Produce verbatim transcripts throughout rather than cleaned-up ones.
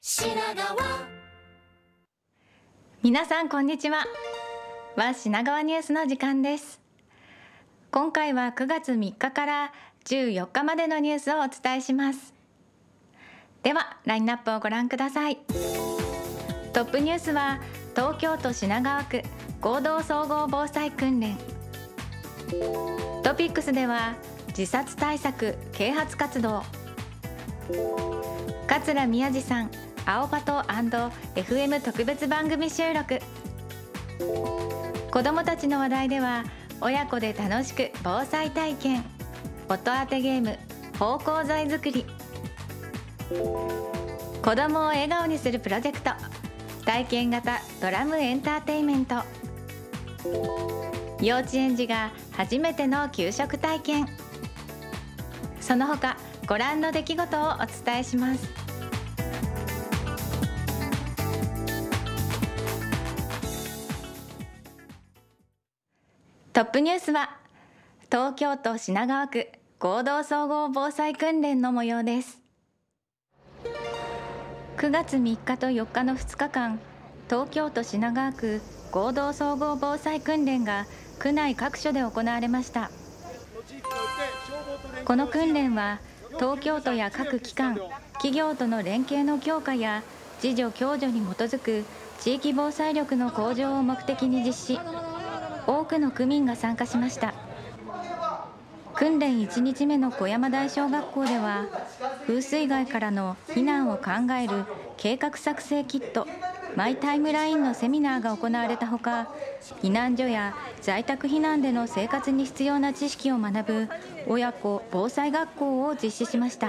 品川。 皆さんこんにちは。は品川ニュースの時間です。今回はくがつみっかからじゅうよっかまでのニュースをお伝えします。ではラインナップをご覧ください。トップニュースは東京都品川区合同総合防災訓練。トピックスでは自殺対策啓発活動。桂宮治さん青パト &エフエム 特別番組収録。子どもたちの話題では親子で楽しく防災体験、音当てゲーム、芳香剤作り。子どもを笑顔にするプロジェクト、体験型ドラムエンターテインメント。幼稚園児が初めての給食体験。その他ご覧の出来事をお伝えします。トップニュースは東京都品川区合同総合防災訓練の模様です。くがつみっかとよっかのふつかかん、東京都品川区合同総合防災訓練が区内各所で行われました。この訓練は東京都や各機関、企業との連携の強化や自助共助に基づく地域防災力の向上を目的に実施。多くの区民が参加しました。訓練いちにちめの小山台小学校では風水害からの避難を考える計画作成キットマイタイムラインのセミナーが行われたほか、避難所や在宅避難での生活に必要な知識を学ぶ親子防災学校を実施しました。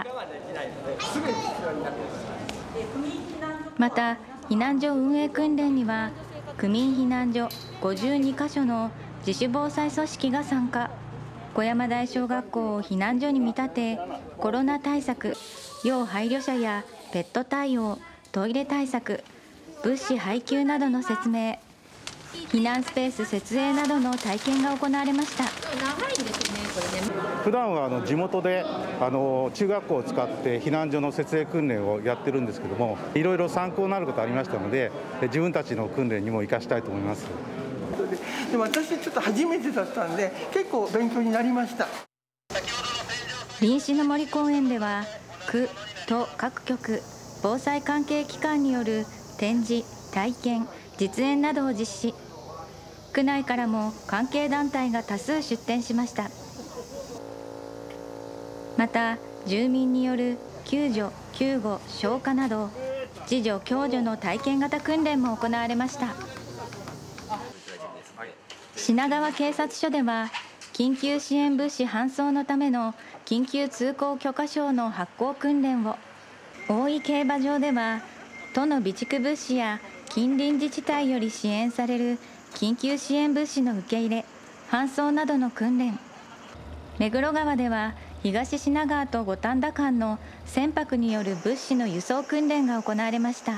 また避難所運営訓練には区民避難所ごじゅうにかしょの自主防災組織が参加。小山台小学校を避難所に見立て、コロナ対策、要配慮者やペット対応、トイレ対策、物資配給などの説明、避難スペース設営などの体験が行われました。 長いですね、これね。 普段はあの地元であの中学校を使って避難所の設営訓練をやってるんですけども、いろいろ参考になることありましたので、自分たちの訓練にも生かしたいと思います。 でも私ちょっと初めてだったんで結構勉強になりました。 臨死の森公園では区、都各局、防災関係機関による展示、体験、実演などを実施。区内からも関係団体が多数出展しました。また住民による救助、救護、消火など自助共助の体験型訓練も行われました。品川警察署では緊急支援物資搬送のための緊急通行許可証の発行訓練を、大井競馬場では都の備蓄物資や近隣自治体より支援される緊急支援物資の受け入れ、搬送などの訓練。目黒川では東品川と五反田間の船舶による物資の輸送訓練が行われました。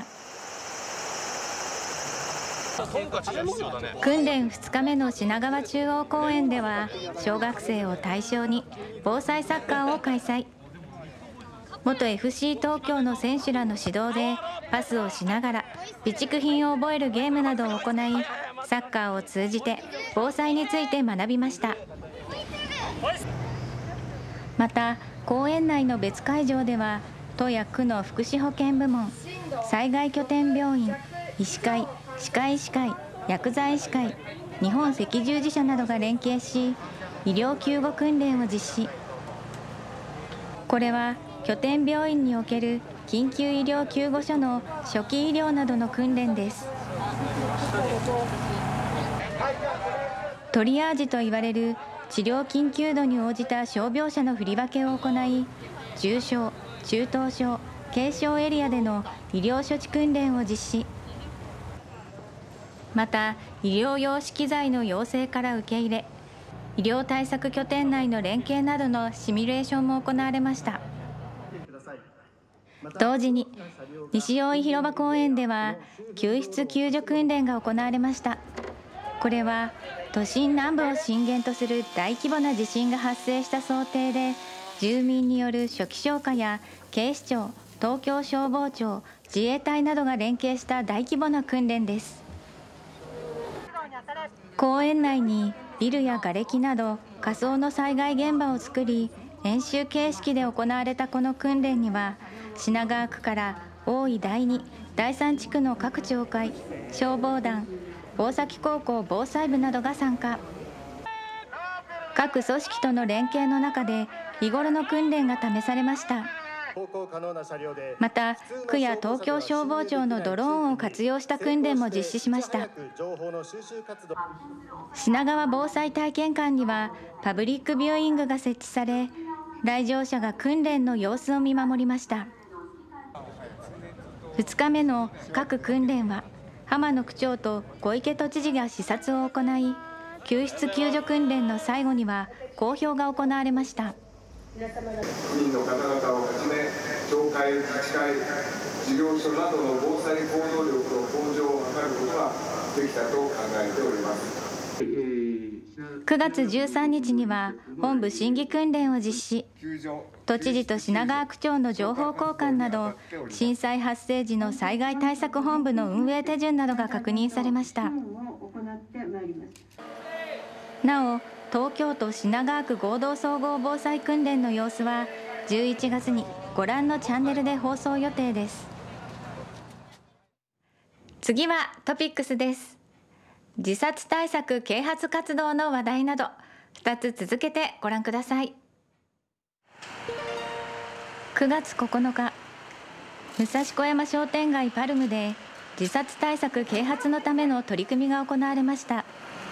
訓練ふつかめの品川中央公園では小学生を対象に防災サッカーを開催。元 エフシー 東京の選手らの指導でパスをしながら備蓄品を覚えるゲームなどを行い、サッカーを通じて防災について学びました。また公園内の別会場では都や区の福祉保健部門、災害拠点病院、医師会、歯科医師会、薬剤医師会、日本赤十字社などが連携し医療救護訓練を実施。これは拠点病院における緊急医療救護所の初期医療などの訓練です。トリアージと言われる治療緊急度に応じた傷病者の振り分けを行い、重症、中等症、軽症エリアでの医療処置訓練を実施。また医療用資機材の要請から受け入れ、医療対策拠点内の連携などのシミュレーションも行われました。同時に西大井広場公園では救出救助訓練が行われました。これは都心南部を震源とする大規模な地震が発生した想定で、住民による初期消火や警視庁、東京消防庁、 自衛隊などが連携した大規模な訓練です。公園内にビルや瓦礫など仮想の災害現場を作り、演習形式で行われたこの訓練には、品川区から大井だいに、だいさん地区の各町会、消防団、大崎高校防災部などが参加。各組織との連携の中で日頃の訓練が試されました。また、区や東京消防庁のドローンを活用した訓練も実施しました。品川防災体験館にはパブリックビューイングが設置され、来場者が訓練の様子を見守りました。ふつかめの各訓練は、浜野区長と小池都知事が視察を行い、救出救助訓練の最後には講評が行われました。 区民の方々をはじめ、町会、自治会、事業所などの防災行動力の向上を図ることができたと考えております。 くがつじゅうさんにちには本部審議訓練を実施。都知事と品川区長の情報交換など、震災発生時の災害対策本部の運営手順などが確認されました。なお、東京都品川区合同総合防災訓練の様子はじゅういちがつにご覧のチャンネルで放送予定です。次はトピックスです。自殺対策啓発活動の話題などふたつ続けてご覧ください。くがつここのか、武蔵小山商店街パルムで自殺対策啓発のための取り組みが行われました。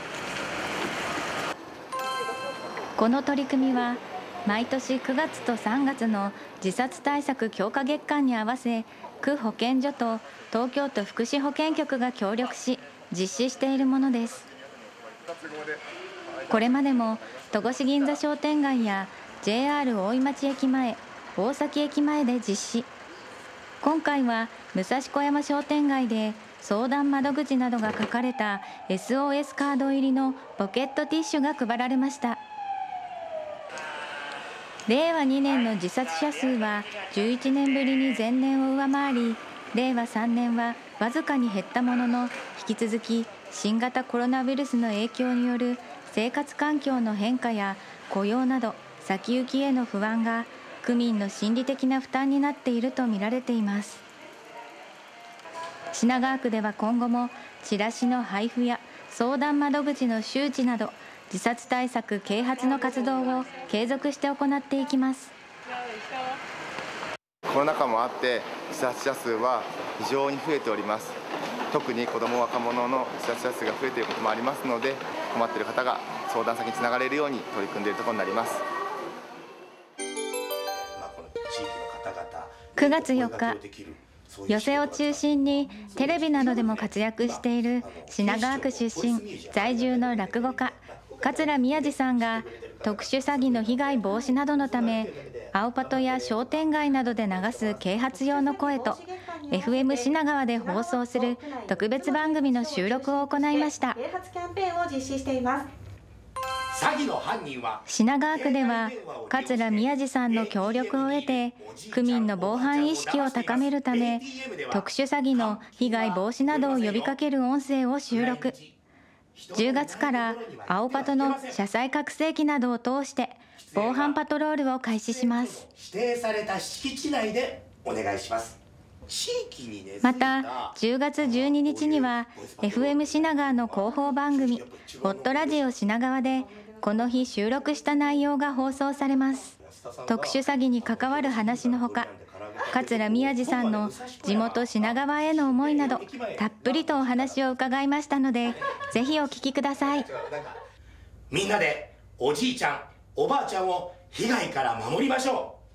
この取り組みは毎年くがつとさんがつの自殺対策強化月間に合わせ、区保健所と東京都福祉保健局が協力し実施しているものです。これまでも戸越銀座商店街や ジェイアール 大井町駅前、大崎駅前で実施。今回は武蔵小山商店街で相談窓口などが書かれた エスオーエス カード入りのポケットティッシュが配られました。れいわにねんの自殺者数はじゅういちねんぶりに前年を上回り、れいわさんねんはわずかに減ったものの、引き続き新型コロナウイルスの影響による生活環境の変化や雇用など先行きへの不安が区民の心理的な負担になっていると見られています。品川区では今後もチラシの配布や相談窓口の周知など自殺対策啓発の活動を継続して行っていきます。 コロナ禍もあって自殺者数は非常に増えております。特に子ども若者の自殺者数が増えていることもありますので、困っている方が相談先につながれるように取り組んでいるところになります。 くがつよっか、寄席を中心にテレビなどでも活躍している品川区出身在住の落語家桂宮治さんが特殊詐欺の被害防止などのため、青パトや商店街などで流す啓発用の声と エフエム 品川で放送する特別番組の収録を行いました。品川区では桂宮治さんの協力を得て、区民の防犯意識を高めるため、特殊詐欺の被害防止などを呼びかける音声を収録。じゅうがつから青パトの車載覚醒器などを通して防犯パトロールを開始します。 指定された敷地内でお願いします。 またじゅうがつじゅうににちには エフエム 品川の広報番組ホットラジオ品川でこの日収録した内容が放送されます。特殊詐欺に関わる話のほか、桂宮治さんの地元品川への思いなどたっぷりとお話を伺いましたので、ぜひお聞きください。 みんなでおじいちゃんおばあちゃんを被害から守りましょう。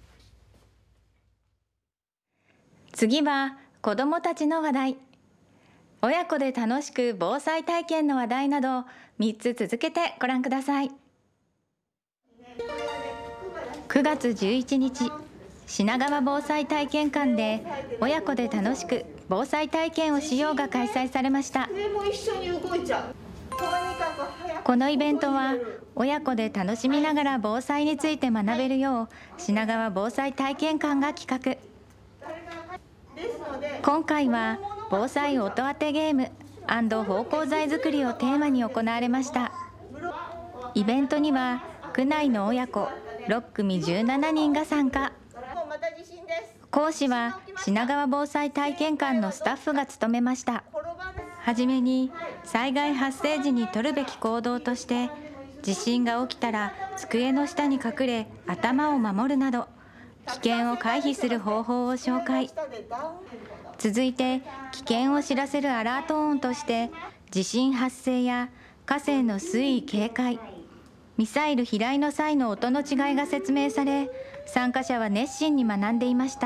次は子どもたちの話題。親子で楽しく防災体験の話題などみっつ続けてご覧ください。くがつじゅういちにち、品川防災体験館で親子で楽しく防災体験をしようが開催されました。このイベントは親子で楽しみながら防災について学べるよう品川防災体験館が企画。 今回は防災音当てゲーム&芳香剤作りをテーマに行われました。イベントには区内の親子ろっくみじゅうななにんが参加。講師は品川防災体験館のスタッフが務めました。はじめに災害発生時に取るべき行動として地震が起きたら机の下に隠れ頭を守るなど危険を回避する方法を紹介。続いて危険を知らせるアラート音として地震発生や河川の水位警戒、ミサイル飛来の際の音の違いが説明され、参加者は熱心に学んでいました。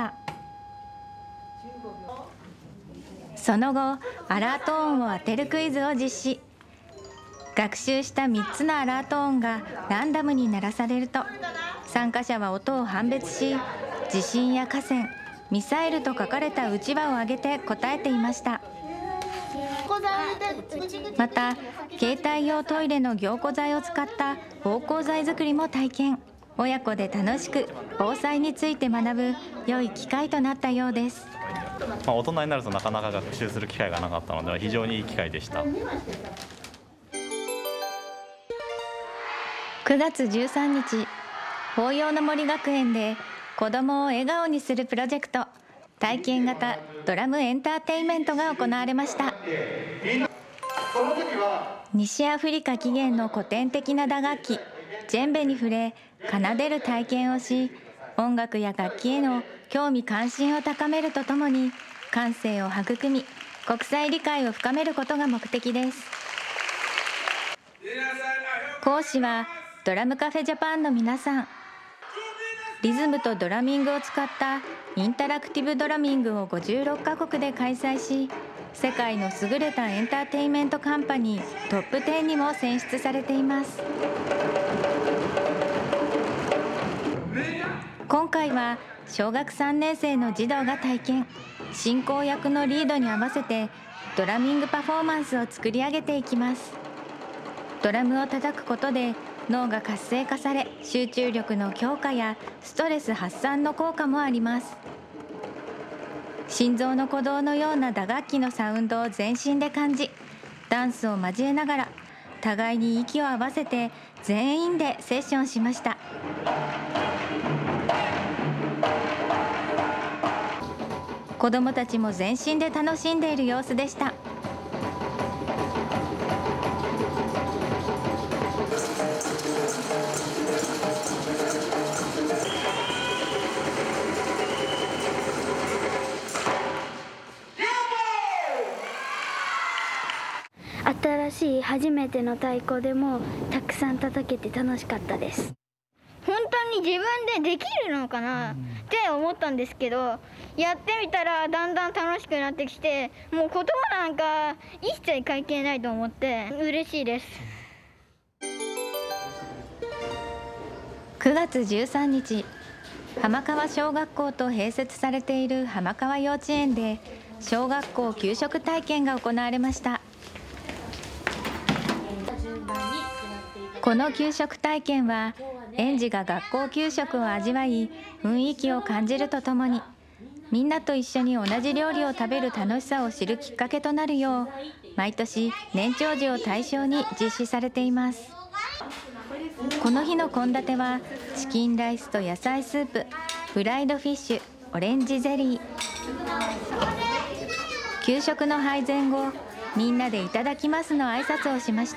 その後、アラート音を当てるクイズを実施。学習したみっつのアラート音がランダムに鳴らされると、参加者は音を判別し、地震や河川、ミサイルと書かれたうちわを上げて答えていました。また、携帯用トイレの凝固剤を使った芳香剤作りも体験。親子で楽しく防災について学ぶ良い機会となったようです。 まあ、大人になるとなかなか学習する機会がなかったので非常にいい機会でした。 くがつじゅうさんにち、法要の森学園で子どもを笑顔にするプロジェクト体験型ドラムエンターテインメントが行われました。西アフリカ起源の古典的な打楽器ジェンベに触れ奏でる体験をし、音楽や楽器への興味関心を高めるとともに感性を育み国際理解を深めることが目的です。講師はドラムカフェジャパンの皆さん。リズムとドラミングを使ったインタラクティブドラミングをごじゅうろっかこくで開催し、世界の優れたエンターテインメントカンパニートップじゅうにも選出されています。今回は小学さんねんせいの児童が体験、進行役のリードに合わせてドラミングパフォーマンスを作り上げていきます。ドラムを叩くことで脳が活性化され、集中力の強化やストレス発散の効果もあります。心臓の鼓動のような打楽器のサウンドを全身で感じ、ダンスを交えながら互いに息を合わせて全員でセッションしました。子どもたちも全身で楽しんでいる様子でした。 新しい初めての太鼓でもたくさん叩けて楽しかったです。 本当に自分でできるのかなって思ったんですけど、やってみたらだんだん楽しくなってきて、もう言葉なんか一切関係ないと思って嬉しいです。 くがつじゅうさんにち、浜川小学校と併設されている浜川幼稚園で小学校給食体験が行われました。この給食体験は園児が学校給食を味わい雰囲気を感じるとともに、みんなと一緒に同じ料理を食べる楽しさを知るきっかけとなるよう毎年年長児を対象に実施されています。この日の献立はチキンライスと野菜スープ、フライドフィッシュ、オレンジゼリー。給食の配膳後、みんなでいただきますの挨拶をしました。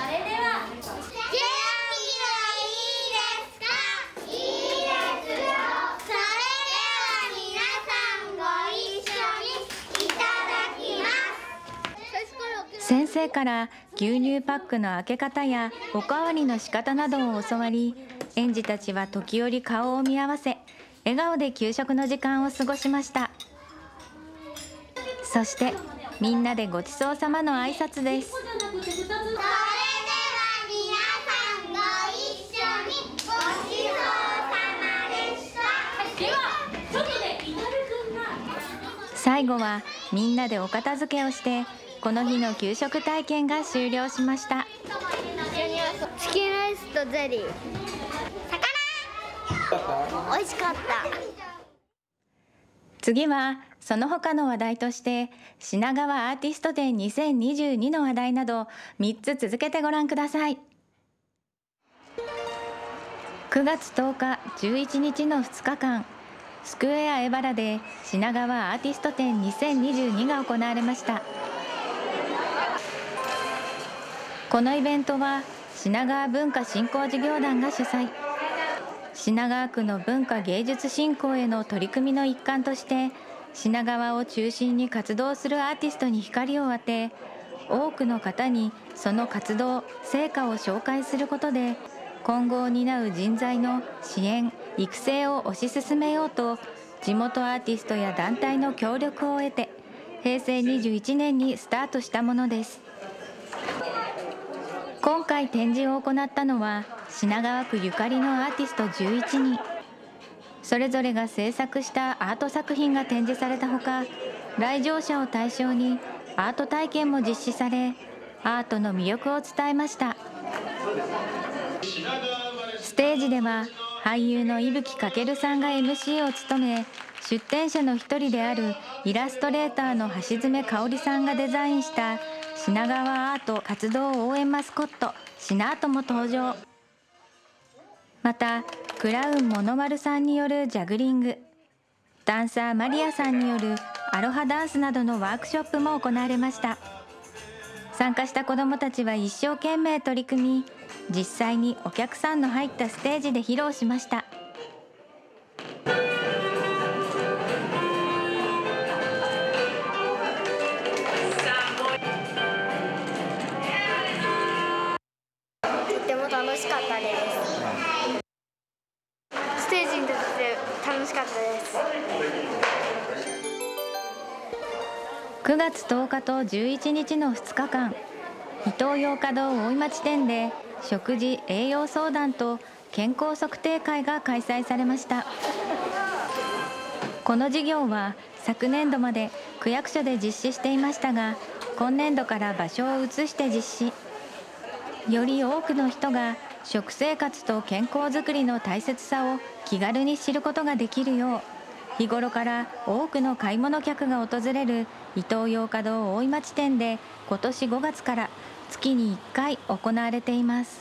先生から牛乳パックの開け方やおかわりの仕方などを教わり、園児たちは時折顔を見合わせ笑顔で給食の時間を過ごしました。そしてみんなでごちそうさまの挨拶です。それでは皆さんご一緒にごちそうさまでした。では外でイタルくんが最後はみんなでお片付けをしてこの日の給食体験が終了しました。 チキンライスとゼリー。 魚美味しかった。 次はその他の話題として品川アーティスト展にせんにじゅうにの話題などみっつ続けてご覧ください。くがつとおかじゅういちにちのふつかかん、スクエアエバラで品川アーティスト展にせんにじゅうにが行われました。このイベントは品川文化振興事業団が主催。品川区の文化芸術振興への取り組みの一環として品川を中心に活動するアーティストに光を当て、多くの方にその活動成果を紹介することで今後を担う人材の支援育成を推し進めようと、地元アーティストや団体の協力を得てへいせいにじゅういちねんにスタートしたものです。今回展示を行ったのは品川区ゆかりのアーティストじゅういちにん。それぞれが制作したアート作品が展示されたほか、来場者を対象にアート体験も実施され、アートの魅力を伝えました。ステージでは俳優の伊吹翔さんが エムシー を務め、出展者の一人であるイラストレーターの橋爪香織さんがデザインした品川アート活動応援マスコットシナートも登場。またクラウンモノマルさんによるジャグリング、ダンサーマリアさんによるアロハダンスなどのワークショップも行われました。参加した子どもたちは一生懸命取り組み、実際にお客さんの入ったステージで披露しました。 とても楽しかったです。ステージに立って楽しかったです。 くがつとおかとじゅういちにちのふつかかん、イトーヨーカドー大井町店で食事栄養相談と健康測定会が開催されました。この事業は昨年度まで区役所で実施していましたが、今年度から場所を移して実施。より多くの人が食生活と健康づくりの大切さを気軽に知ることができるよう、日頃から多くの買い物客が訪れるイトーヨーカドー大井町店で今年ごがつから月にいっかい行われています。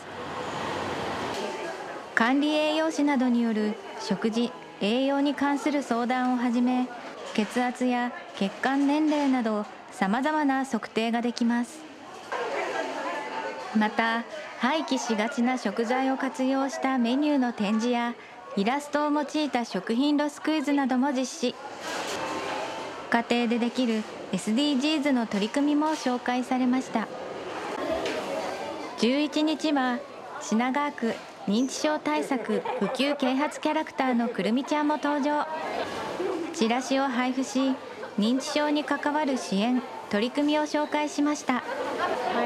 管理栄養士などによる食事栄養に関する相談をはじめ、血圧や血管年齢などさまざまな測定ができます。また廃棄しがちな食材を活用したメニューの展示やイラストを用いた食品ロスクイズなども実施。家庭でできる エスディージーズ の取り組みも紹介されました。じゅういちにちは品川区認知症対策普及啓発キャラクターのくるみちゃんも登場。チラシを配布し、認知症に関わる支援取り組みを紹介しました。 はい、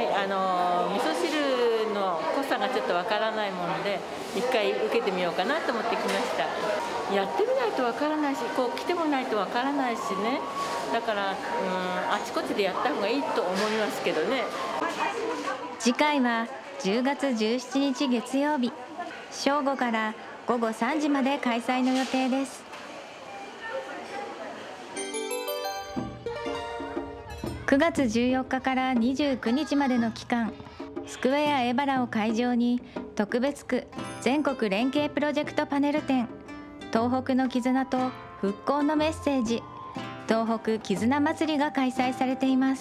あの味噌汁の濃さがちょっとわからないもので一回受けてみようかなと思ってきました。やってみないとわからないし、こう来てもないとわからないしね。だから、うん、あちこちでやった方がいいと思いますけどね。 次回はじゅうがつじゅうしちにち月曜日、正午からごごさんじまで開催の予定です。くがつじゅうよっかからにじゅうくにちまでの期間、スクエアエバラを会場に特別区全国連携プロジェクトパネル展、東北の絆と復興のメッセージ、東北絆まつりが開催されています。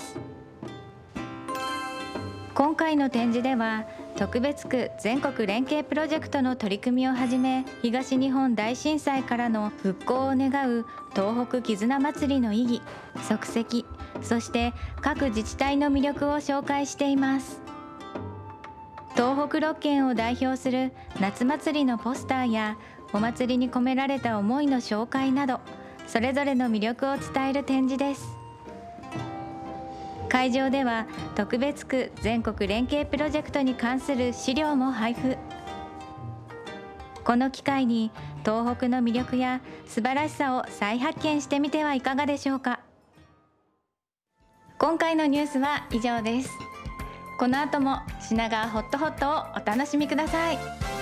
今回の展示では特別区全国連携プロジェクトの取り組みをはじめ、東日本大震災からの復興を願う東北絆まつりの意義、足跡、そして各自治体の魅力を紹介しています。東北ろっけんを代表する夏祭りのポスターやお祭りに込められた思いの紹介など、それぞれの魅力を伝える展示です。会場では特別区全国連携プロジェクトに関する資料も配布。この機会に東北の魅力や素晴らしさを再発見してみてはいかがでしょうか。今回のニュースは以上です。この後も品川ホットホットをお楽しみください。